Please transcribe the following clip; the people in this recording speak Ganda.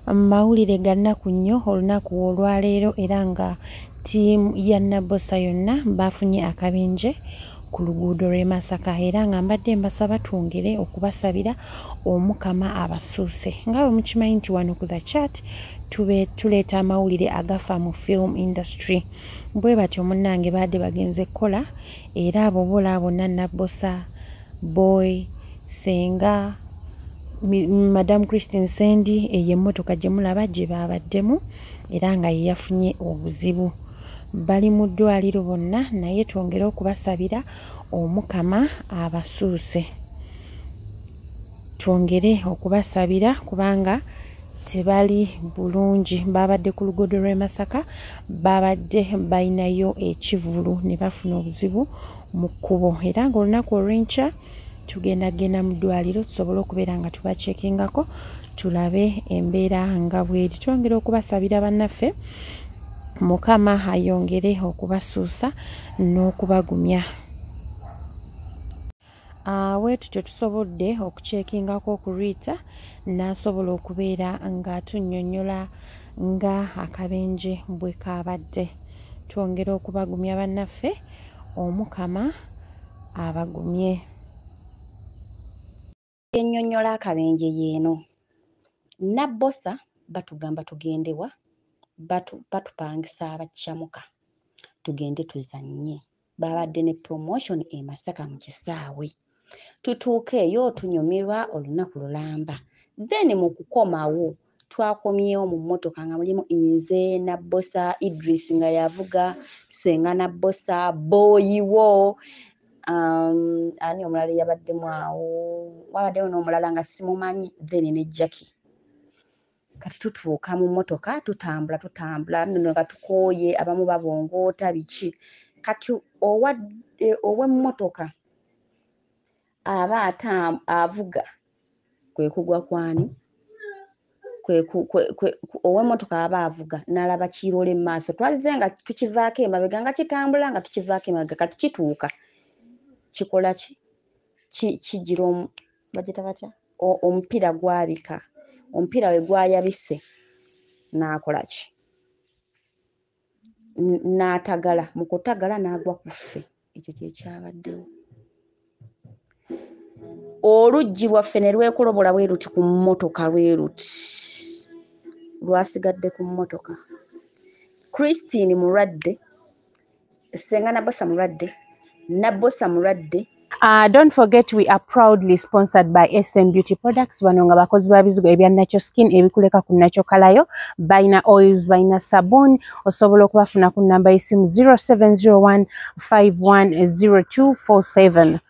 Mawulire gannaku nnyo olunaku olwaleero era nga ttiimu ya Naboosa yonna bafunye akabenje ku luguudo lw'e Masaka era nga mbadde mbasaba twongere okubasabira omukama abasuuse. Nga bwe mukimanyi nti wano ku theCHAT tuleeta amawulire agafa mu film industry. Bwe batyo munnange badde bagenze kukola era abo bola bonna Naboosa, Boy, Senga, Madam Christine Sendi eye emmotoka gye mulaba gye babaddemu era nga ye yafunye obuzibu. Bali mu ddwaliro bonna naye twongere okubasabira omukama abasuuse. Twongere okubasabira kubanga tebali bulungi. Babadde ku luguudo lw'e Masaka, babadde balinayo ekivulu ne bafuna obuzibu mu kkubo era nga olunaku olw'enkya tugenda mu ddwaliro tusobole okubeera nga tubachekingako tulabe embeera nga bweri. Twongere okubasabira bannaffe mukama ayongere okubasuusa n'okubagumya. Bwe tutyo tusobodde okuchekingako ku Rita n'asobola okubeera nga atunnyonnyola nga akabenje bwe kabadde. Twongere okubagumya bannaffe, omukama abagumye. Ennyonnyola akabenje yeeno. Naboosa batugamba tugendewa, batupangisa abakyamuka tugende tuzannye. Babadde ne promotion e Masaka mu kisaawe. Tutuuke eyo tunyumirwa olunaku lulamba. Then mu kukomawo twakomyewo mu mmotoka nga mulimu nze, Naboosa, Idris nga yavuga, Senga Naboosa, Boy wo, ani omulala yabaddemu awo, wabaddewo n'omulala nga simumanyi, then ne Jackie. Kati tutuuka mu mmotoka tutambula nno nga tukooye abamu babongoota biki. Kati ow'emmotoka aba avuga kwe kugwa kwani ow'emmotoka aba avuga n'alaba kirole mu maaso. Twazze nga tukivaako emabega nga kitambula nga tukivaako emabega. Kati kituuka kikola kigira bagita batya omupiira gwabika. Omupiira we gwayabise n'akola ki? N'atagala. Mu kutagala n'agwa ku ffe. Ekyo kye kyabaddewo. Oluggi lwaffe ne lwekolobola bwe luti ku mmotoka bwe luti. Lwasigadde ku mmotoka. Christine mulwadde, Senga Naboosa mulwadde, Naboosa mulwadde. Don't forget we are proudly sponsored by SM Beauty Products. Bano nga bakozi babizigo ebya Natural Skin ebikuleka ku Natural Kalayo. Baina oils, baina sabun. Osobola okubafuna ku namba y'essimu 0701 510247.